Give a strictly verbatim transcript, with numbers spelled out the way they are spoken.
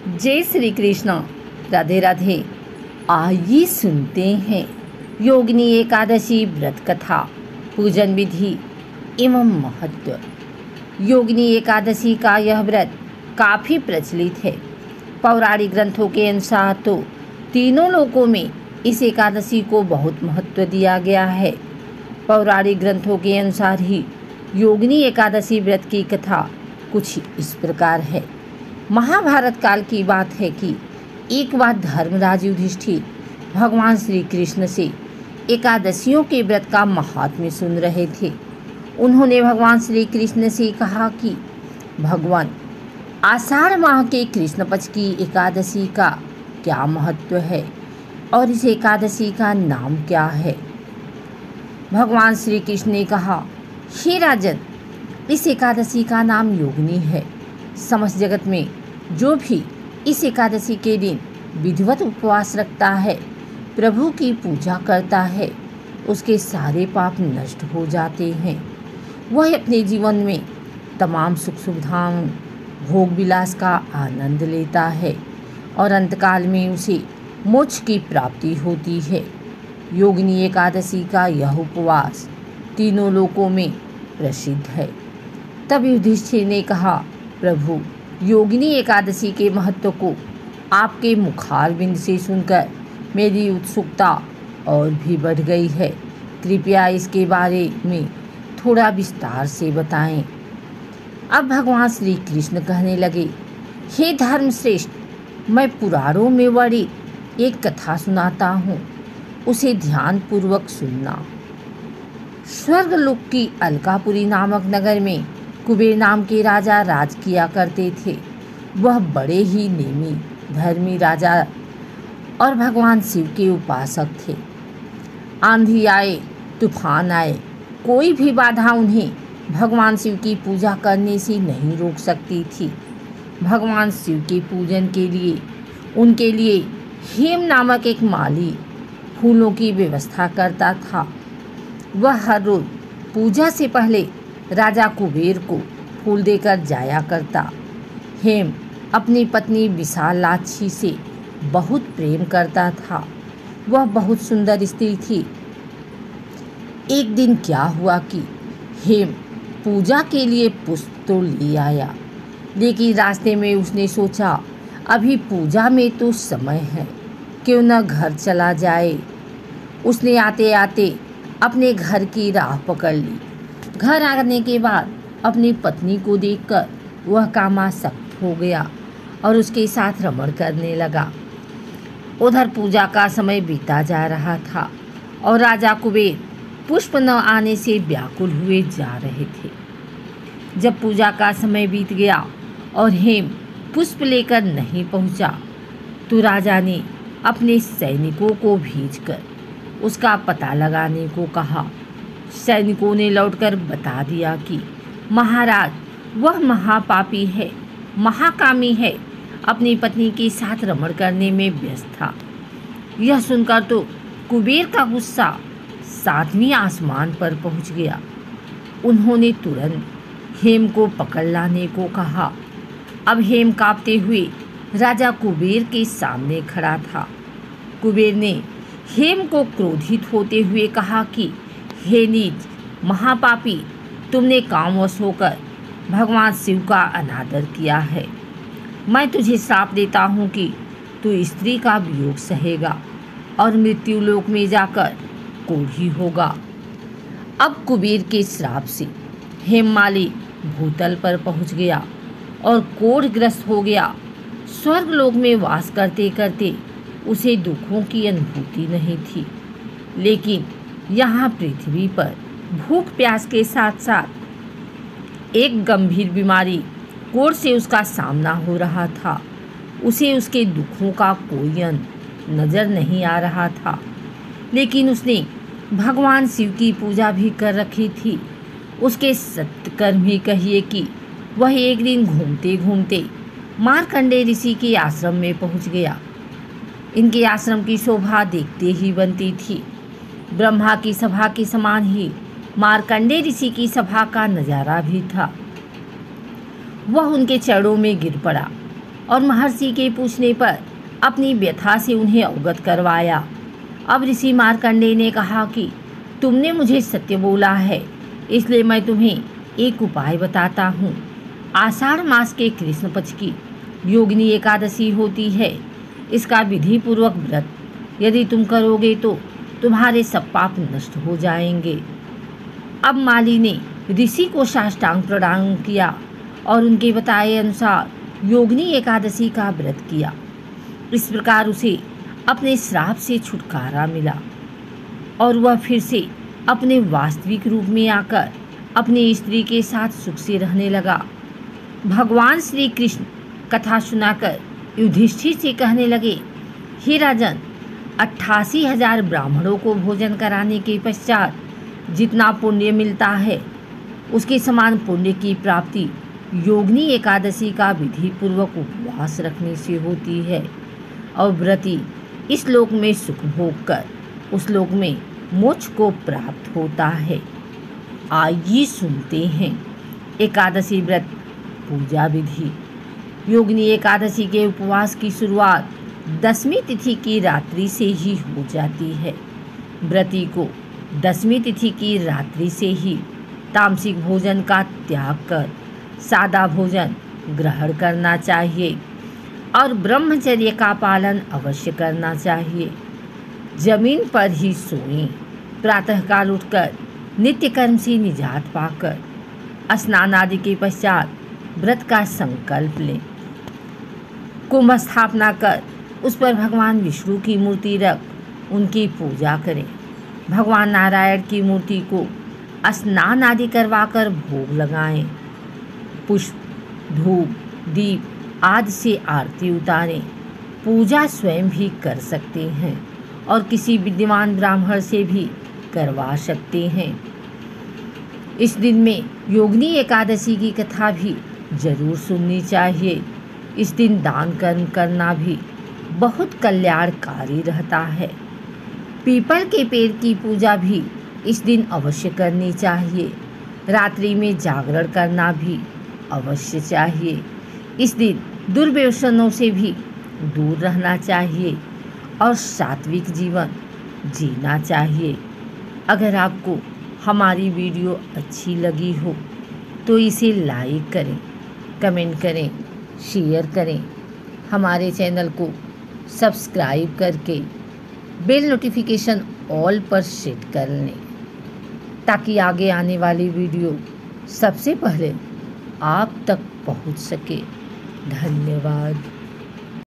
जय श्री कृष्ण। राधे राधे। आइए सुनते हैं योगिनी एकादशी व्रत कथा, पूजन विधि एवं महत्व। योगिनी एकादशी का यह व्रत काफ़ी प्रचलित है। पौराणिक ग्रंथों के अनुसार तो तीनों लोकों में इस एकादशी को बहुत महत्व दिया गया है। पौराणिक ग्रंथों के अनुसार ही योगिनी एकादशी व्रत की कथा कुछ इस प्रकार है। महाभारत काल की बात है कि एक बार धर्मराज युधिष्ठिर भगवान श्री कृष्ण से एकादशियों के व्रत का महात्म्य सुन रहे थे। उन्होंने भगवान श्री कृष्ण से कहा कि भगवान, आषाढ़ माह के कृष्ण पक्ष की एकादशी का क्या महत्व है और इस एकादशी का नाम क्या है। भगवान श्री कृष्ण ने कहा, हे राजन, इस एकादशी का नाम योगिनी है। समस्त जगत में जो भी इस एकादशी के दिन विधिवत उपवास रखता है, प्रभु की पूजा करता है, उसके सारे पाप नष्ट हो जाते हैं। वह अपने जीवन में तमाम सुख सुविधाओं, भोग विलास का आनंद लेता है और अंतकाल में उसे मोक्ष की प्राप्ति होती है। योगिनी एकादशी का यह उपवास तीनों लोकों में प्रसिद्ध है। तब युधिष्ठिर ने कहा, प्रभु, योगिनी एकादशी के महत्व को आपके मुखारविंद से सुनकर मेरी उत्सुकता और भी बढ़ गई है। कृपया इसके बारे में थोड़ा विस्तार से बताएं। अब भगवान श्री कृष्ण कहने लगे, हे धर्मश्रेष्ठ, मैं पुराणों में वर्णित एक कथा सुनाता हूँ, उसे ध्यानपूर्वक सुनना। स्वर्गलोक की अलकापुरी नामक नगर में कुबेर नाम के राजा राज किया करते थे। वह बड़े ही नेमी धर्मी राजा और भगवान शिव के उपासक थे। आंधी आए, तूफान आए, कोई भी बाधा उन्हें भगवान शिव की पूजा करने से नहीं रोक सकती थी। भगवान शिव के पूजन के लिए उनके लिए हेम नामक एक माली फूलों की व्यवस्था करता था। वह हर रोज पूजा से पहले राजा कुबेर को फूल देकर जाया करता। हेम अपनी पत्नी विशालाक्षी से बहुत प्रेम करता था। वह बहुत सुंदर स्त्री थी। एक दिन क्या हुआ कि हेम पूजा के लिए पुष्प तो ले आया, लेकिन रास्ते में उसने सोचा, अभी पूजा में तो समय है, क्यों न घर चला जाए। उसने आते आते अपने घर की राह पकड़ ली। घर आने के बाद अपनी पत्नी को देखकर वह कामासक्त हो गया और उसके साथ रमण करने लगा। उधर पूजा का समय बीता जा रहा था और राजा कुबेर पुष्प न आने से व्याकुल हुए जा रहे थे। जब पूजा का समय बीत गया और हेम पुष्प लेकर नहीं पहुंचा, तो राजा ने अपने सैनिकों को भेजकर उसका पता लगाने को कहा। सैनिकों ने लौटकर बता दिया कि महाराज, वह महापापी है, महाकामी है, अपनी पत्नी के साथ रमण करने में व्यस्त था। यह सुनकर तो कुबेर का गुस्सा सातवीं आसमान पर पहुंच गया। उन्होंने तुरंत हेम को पकड़ लाने को कहा। अब हेम कांपते हुए राजा कुबेर के सामने खड़ा था। कुबेर ने हेम को क्रोधित होते हुए कहा कि हे नीच, महापापी, तुमने कामवश होकर भगवान शिव का अनादर किया है। मैं तुझे श्राप देता हूँ कि तू स्त्री का वियोग सहेगा और मृत्यु लोक में जाकर कोढ़ी होगा। अब कुबेर के श्राप से हेममाली भूतल पर पहुँच गया और कोढ़ग्रस्त हो गया। स्वर्गलोक में वास करते करते उसे दुखों की अनुभूति नहीं थी, लेकिन यहाँ पृथ्वी पर भूख प्यास के साथ साथ एक गंभीर बीमारी कोढ़ से उसका सामना हो रहा था। उसे उसके दुखों का कोई अंत नज़र नहीं आ रहा था, लेकिन उसने भगवान शिव की पूजा भी कर रखी थी। उसके सत्कर्म ही कहिए कि वह एक दिन घूमते घूमते मार्कंडेय ऋषि के आश्रम में पहुंच गया। इनके आश्रम की शोभा देखते ही बनती थी। ब्रह्मा की सभा के समान ही मार्कंडेय ऋषि की सभा का नज़ारा भी था। वह उनके चरणों में गिर पड़ा और महर्षि के पूछने पर अपनी व्यथा से उन्हें अवगत करवाया। अब ऋषि मार्कंडेय ने कहा कि तुमने मुझे सत्य बोला है, इसलिए मैं तुम्हें एक उपाय बताता हूँ। आषाढ़ मास के कृष्ण पक्ष की योगिनी एकादशी होती है। इसका विधि पूर्वक व्रत यदि तुम करोगे तो तुम्हारे सब पाप नष्ट हो जाएंगे। अब माली ने ऋषि को साष्टांग प्रणाम किया और उनके बताए अनुसार योगिनी एकादशी का व्रत किया। इस प्रकार उसे अपने श्राप से छुटकारा मिला और वह फिर से अपने वास्तविक रूप में आकर अपनी स्त्री के साथ सुख से रहने लगा। भगवान श्री कृष्ण कथा सुनाकर युधिष्ठिर से कहने लगे, हे राजन, अट्ठासी हजार ब्राह्मणों को भोजन कराने के पश्चात जितना पुण्य मिलता है उसके समान पुण्य की प्राप्ति योगिनी एकादशी का विधि पूर्वक उपवास रखने से होती है और व्रती इस लोक में सुख भोग कर उस लोक में मोक्ष को प्राप्त होता है। आइए सुनते हैं एकादशी व्रत पूजा विधि। योगिनी एकादशी के उपवास की शुरुआत दसवीं तिथि की रात्रि से ही हो जाती है। व्रती को दसवीं तिथि की रात्रि से ही तामसिक भोजन का त्याग कर सादा भोजन ग्रहण करना चाहिए और ब्रह्मचर्य का पालन अवश्य करना चाहिए। जमीन पर ही सोएं। प्रातःकाल उठकर नित्य कर्म से निजात पाकर स्नान आदि के पश्चात व्रत का संकल्प लें। कुंभ स्थापना कर उस पर भगवान विष्णु की मूर्ति रख उनकी पूजा करें। भगवान नारायण की मूर्ति को स्नान आदि करवाकर भोग लगाएं। पुष्प, धूप, दीप आदि से आरती उतारें। पूजा स्वयं भी कर सकते हैं और किसी विद्वान ब्राह्मण से भी करवा सकते हैं। इस दिन में योगिनी एकादशी की कथा भी जरूर सुननी चाहिए। इस दिन दान कर्म करना भी बहुत कल्याणकारी रहता है। पीपल के पेड़ की पूजा भी इस दिन अवश्य करनी चाहिए। रात्रि में जागरण करना भी अवश्य चाहिए। इस दिन दुर्व्यसनों से भी दूर रहना चाहिए और सात्विक जीवन जीना चाहिए। अगर आपको हमारी वीडियो अच्छी लगी हो तो इसे लाइक करें, कमेंट करें, शेयर करें। हमारे चैनल को सब्सक्राइब करके बेल नोटिफिकेशन ऑल पर सेट कर लें ताकि आगे आने वाली वीडियो सबसे पहले आप तक पहुंच सके। धन्यवाद।